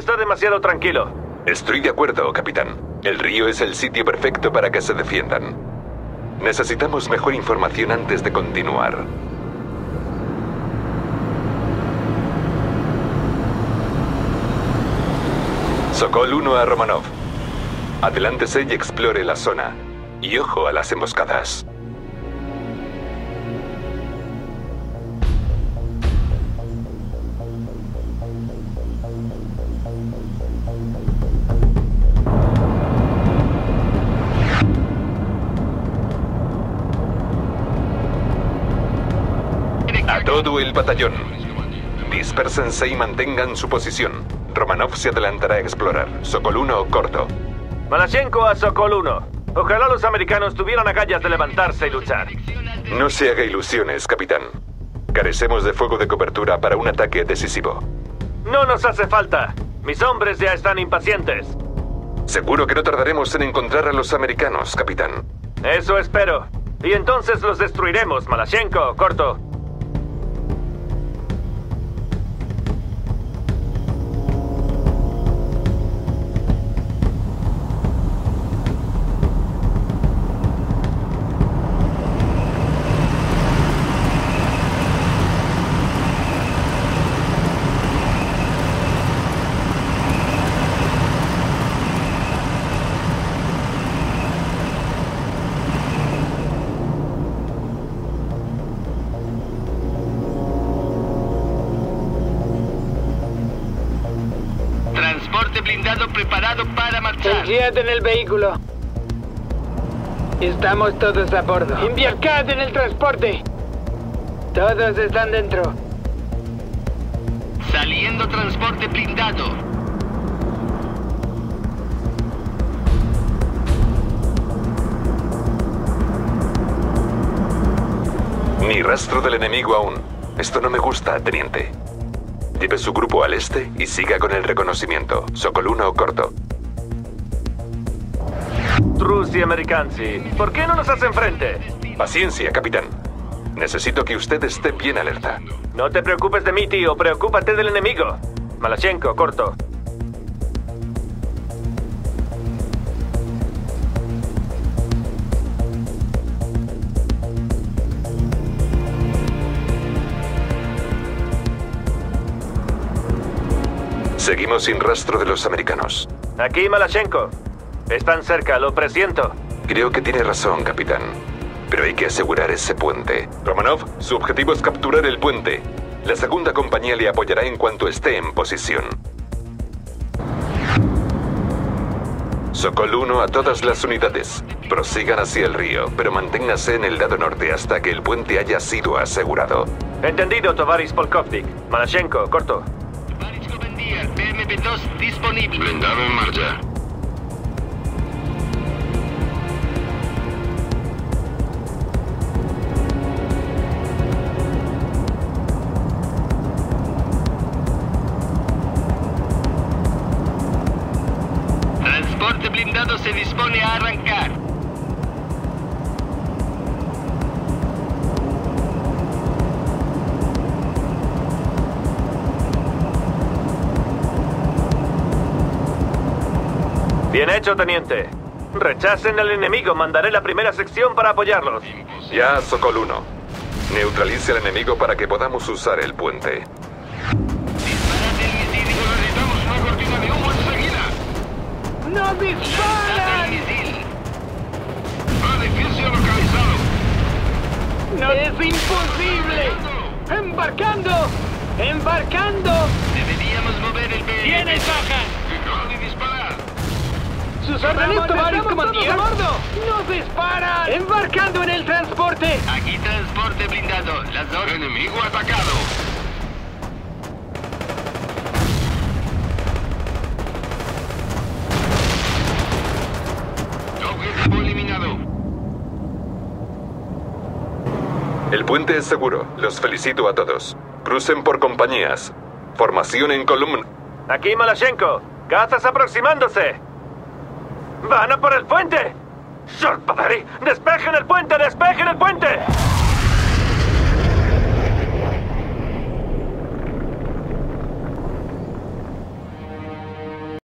Está demasiado tranquilo. Estoy de acuerdo, capitán. El río es el sitio perfecto para que se defiendan. Necesitamos mejor información antes de continuar. Sokol 1 a Romanov. Adelántese y explore la zona. Y ojo a las emboscadas. A todo el batallón. Dispérsense y mantengan su posición. Romanov se adelantará a explorar. Sokol 1 corto. Malachenko a Sokol 1. Ojalá los americanos tuvieran agallas de levantarse y luchar. No se haga ilusiones, capitán. Carecemos de fuego de cobertura para un ataque decisivo. No nos hace falta. Mis hombres ya están impacientes. Seguro que no tardaremos en encontrar a los americanos, capitán. Eso espero. Y entonces los destruiremos, Malachenko, corto. Transporte blindado preparado para marchar. Confiad en el vehículo. Estamos todos a bordo. Embarcad en el transporte. Todos están dentro. Saliendo transporte blindado. Ni rastro del enemigo aún. Esto no me gusta, teniente. Lleve su grupo al este y siga con el reconocimiento. Sokol 1 corto. Trus y americanzi, ¿por qué no nos hacen frente? Paciencia, capitán. Necesito que usted esté bien alerta. No te preocupes de mí, tío. Preocúpate del enemigo. Malachenko, corto. Seguimos sin rastro de los americanos. Aquí, Malachenko. Están cerca, lo presiento. Creo que tiene razón, capitán. Pero hay que asegurar ese puente. Romanov, su objetivo es capturar el puente. La segunda compañía le apoyará en cuanto esté en posición. Sokol 1 a todas las unidades. Prosigan hacia el río, pero manténgase en el lado norte hasta que el puente haya sido asegurado. Entendido, Tovaris Polkovnik. Malachenko, corto. PMP-2 disponible. Blindado en marcha. Transporte blindado se dispone a arrancar. Bien hecho, teniente. Rechacen al enemigo. Mandaré la primera sección para apoyarlos. Ya, Sokol 1. Neutralice al enemigo para que podamos usar el puente. Disparate el misil y necesitamos una cortina de humo enseguida. ¡No Lanzad el disparan! misil. Edificio localizado. ¡No es imposible! ¡Embarcando! ¡Embarcando! Deberíamos mover el PMP. ¡Tienes bajas! Fijar y disparar. ¡Sus órdenes, Tovaris, comandante! ¡Nos disparan! ¡Embarcando en el transporte! Aquí transporte blindado. Las órdenes. Enemigo atacado. Objetivo eliminado. El puente es seguro. Los felicito a todos. Crucen por compañías. Formación en columna. Aquí, Malachenko. Cazas aproximándose. ¡Van a por el puente! ¡Short, ¡Despejen el puente! ¡Despejen el puente!